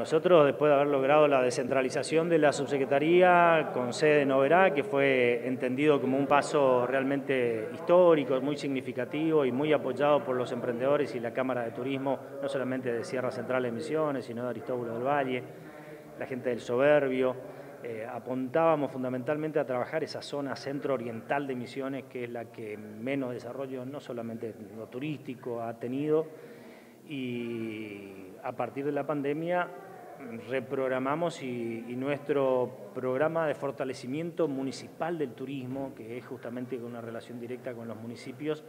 nosotros después de haber logrado la descentralización de la subsecretaría con sede en Oberá, que fue entendido como un paso realmente histórico, muy significativo y muy apoyado por los emprendedores y la Cámara de Turismo, no solamente de Sierra Central de Misiones, sino de Aristóbulo del Valle, la gente del Soberbio. Apuntábamos fundamentalmente a trabajar esa zona centro-oriental de Misiones, que es la que menos desarrollo, no solamente lo turístico, ha tenido, y a partir de la pandemia reprogramamos y nuestro programa de fortalecimiento municipal del turismo, que es justamente con una relación directa con los municipios,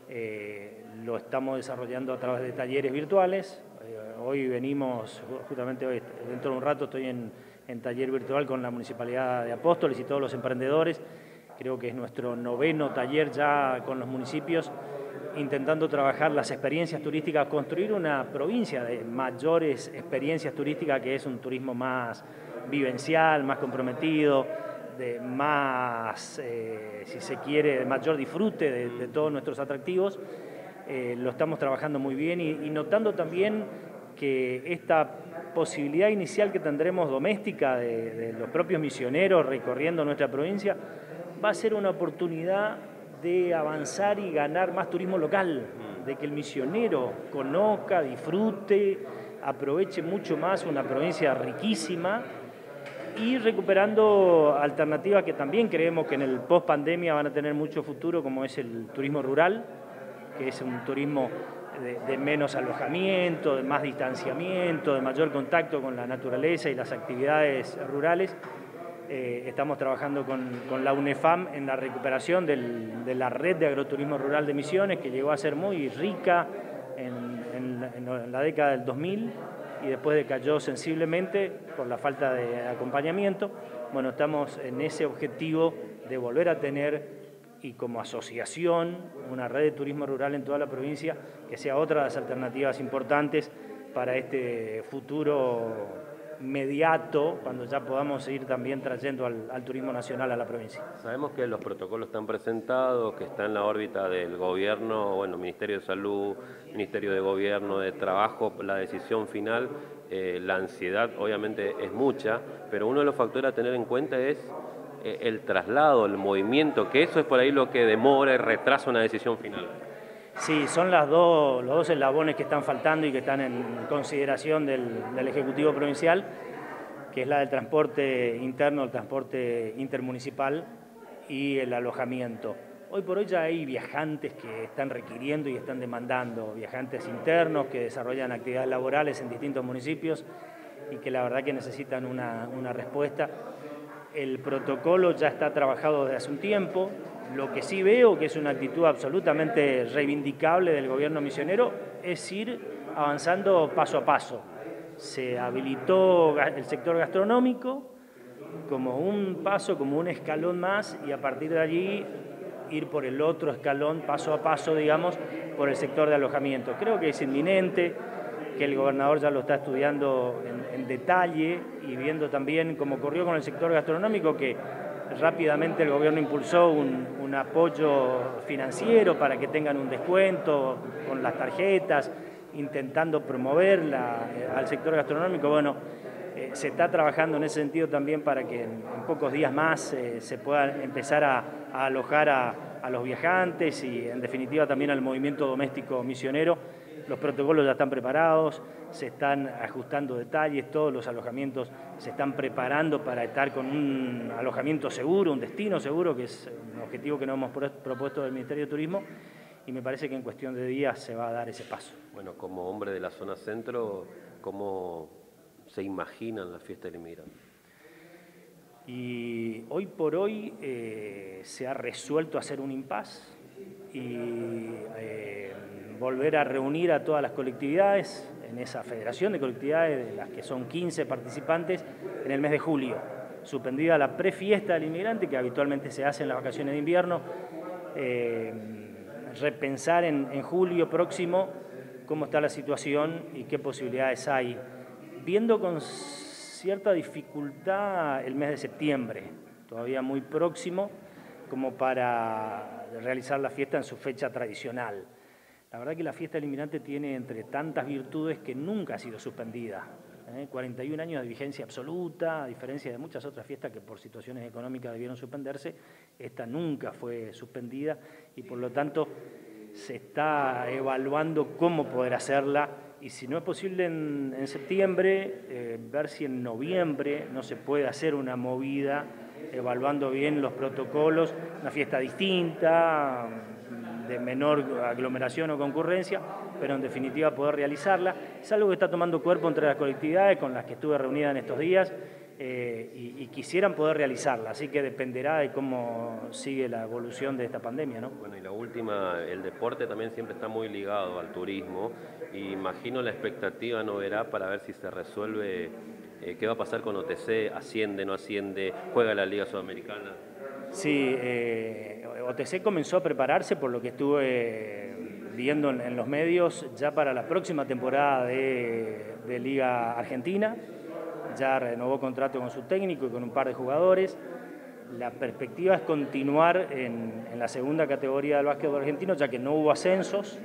lo estamos desarrollando a través de talleres virtuales. Hoy venimos, justamente hoy, dentro de un rato estoy en taller virtual con la Municipalidad de Apóstoles y todos los emprendedores. Creo que es nuestro 9º taller ya con los municipios, intentando trabajar las experiencias turísticas, construir una provincia de mayores experiencias turísticas, que es un turismo más vivencial, más comprometido, de más, si se quiere, de mayor disfrute de todos nuestros atractivos. Lo estamos trabajando muy bien y notando también que esta posibilidad inicial que tendremos doméstica de los propios misioneros recorriendo nuestra provincia va a ser una oportunidad de avanzar y ganar más turismo local, de que el misionero conozca, disfrute, aproveche mucho más una provincia riquísima y recuperando alternativas que también creemos que en el post-pandemia van a tener mucho futuro, como es el turismo rural, que es un turismo de menos alojamiento, de más distanciamiento, de mayor contacto con la naturaleza y las actividades rurales. Estamos trabajando con la UNEFAM en la recuperación de la red de agroturismo rural de Misiones, que llegó a ser muy rica en la década del 2000 y después decayó sensiblemente por la falta de acompañamiento. Bueno, estamos en ese objetivo de volver a tener, y como asociación, una red de turismo rural en toda la provincia, que sea otra de las alternativas importantes para este futuro inmediato, cuando ya podamos ir también trayendo al turismo nacional a la provincia. Sabemos que los protocolos están presentados, que está en la órbita del gobierno, bueno, Ministerio de Salud, Ministerio de Gobierno, de Trabajo, la decisión final, la ansiedad obviamente es mucha, pero uno de los factores a tener en cuenta es el traslado, el movimiento, que eso es por ahí lo que demora y retrasa una decisión final. Sí, son los dos eslabones que están faltando y que están en consideración del Ejecutivo Provincial, que es la del transporte interno, el transporte intermunicipal y el alojamiento. Hoy por hoy ya hay viajantes que están requiriendo y están demandando, viajantes internos que desarrollan actividades laborales en distintos municipios y que la verdad que necesitan una respuesta. El protocolo ya está trabajado desde hace un tiempo. Lo que sí veo que es una actitud absolutamente reivindicable del gobierno misionero es ir avanzando paso a paso. Se habilitó el sector gastronómico como un paso, como un escalón más, y a partir de allí ir por el otro escalón, paso a paso, digamos, por el sector de alojamiento. Creo que es inminente, que el gobernador ya lo está estudiando en detalle y viendo también, como ocurrió con el sector gastronómico, que rápidamente el gobierno impulsó un apoyo financiero para que tengan un descuento con las tarjetas, intentando promover al sector gastronómico. Bueno, se está trabajando en ese sentido también para que en pocos días más se pueda empezar a alojar a los viajantes y en definitiva también al movimiento doméstico misionero. Los protocolos ya están preparados, se están ajustando detalles, todos los alojamientos se están preparando para estar con un alojamiento seguro, un destino seguro, que es un objetivo que nos hemos propuesto del Ministerio de Turismo, y me parece que en cuestión de días se va a dar ese paso. Bueno, como hombre de la zona centro, ¿cómo se imaginan la fiesta del inmigrante? Y hoy por hoy se ha resuelto hacer un impasse y volver a reunir a todas las colectividades en esa federación de colectividades, de las que son 15 participantes, en el mes de julio. Suspendida la prefiesta del inmigrante, que habitualmente se hace en las vacaciones de invierno, repensar en julio próximo cómo está la situación y qué posibilidades hay, viendo con cierta dificultad el mes de septiembre, todavía muy próximo, como para realizar la fiesta en su fecha tradicional. La verdad que la fiesta del inmigrante tiene entre tantas virtudes que nunca ha sido suspendida. 41 años de vigencia absoluta, a diferencia de muchas otras fiestas que por situaciones económicas debieron suspenderse, esta nunca fue suspendida y por lo tanto se está evaluando cómo poder hacerla y si no es posible en septiembre, ver si en noviembre no se puede hacer una movida evaluando bien los protocolos, una fiesta distinta, de menor aglomeración o concurrencia, pero en definitiva poder realizarla. Es algo que está tomando cuerpo entre las colectividades con las que estuve reunida en estos días y quisieran poder realizarla, así que dependerá de cómo sigue la evolución de esta pandemia, ¿no? Bueno, y la última, el deporte también siempre está muy ligado al turismo y imagino la expectativa no verá para ver si se resuelve qué va a pasar con OTC, asciende, no asciende, juega la Liga Sudamericana. Sí, OTC comenzó a prepararse por lo que estuve viendo en los medios ya para la próxima temporada de Liga Argentina. Ya renovó contrato con su técnico y con un par de jugadores. La perspectiva es continuar en la segunda categoría del básquetbol argentino, ya que no hubo ascensos,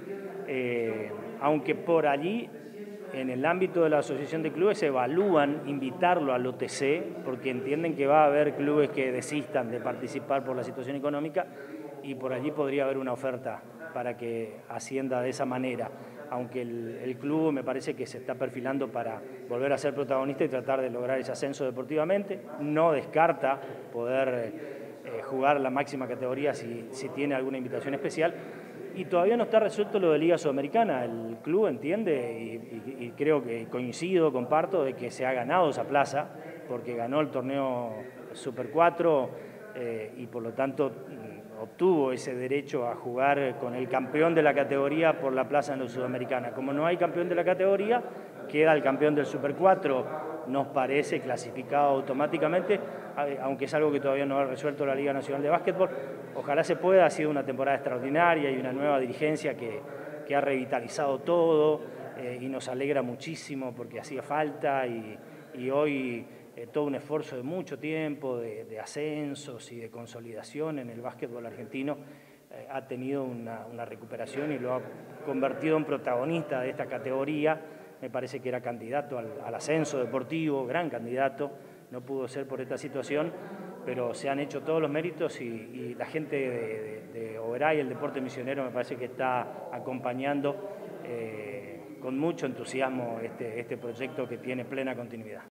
aunque por allí, en el ámbito de la Asociación de Clubes, evalúan invitarlo al OTC, porque entienden que va a haber clubes que desistan de participar por la situación económica y por allí podría haber una oferta para que ascienda de esa manera, aunque el club me parece que se está perfilando para volver a ser protagonista y tratar de lograr ese ascenso deportivamente. No descarta poder jugar la máxima categoría si tiene alguna invitación especial. Y todavía no está resuelto lo de Liga Sudamericana. El club entiende y creo que coincido, comparto, de que se ha ganado esa plaza, porque ganó el torneo Super 4 y por lo tanto obtuvo ese derecho a jugar con el campeón de la categoría por la plaza en la Sudamericana. Como no hay campeón de la categoría, queda el campeón del Super 4, nos parece clasificado automáticamente, aunque es algo que todavía no ha resuelto la Liga Nacional de Básquetbol. Ojalá se pueda, ha sido una temporada extraordinaria y una nueva dirigencia que ha revitalizado todo y nos alegra muchísimo porque hacía falta y hoy todo un esfuerzo de mucho tiempo, de ascensos y de consolidación en el básquetbol argentino, ha tenido una recuperación y lo ha convertido en protagonista de esta categoría. Me parece que era candidato al ascenso deportivo, gran candidato, no pudo ser por esta situación, pero se han hecho todos los méritos y la gente de Oberá y el deporte misionero me parece que está acompañando con mucho entusiasmo este proyecto que tiene plena continuidad.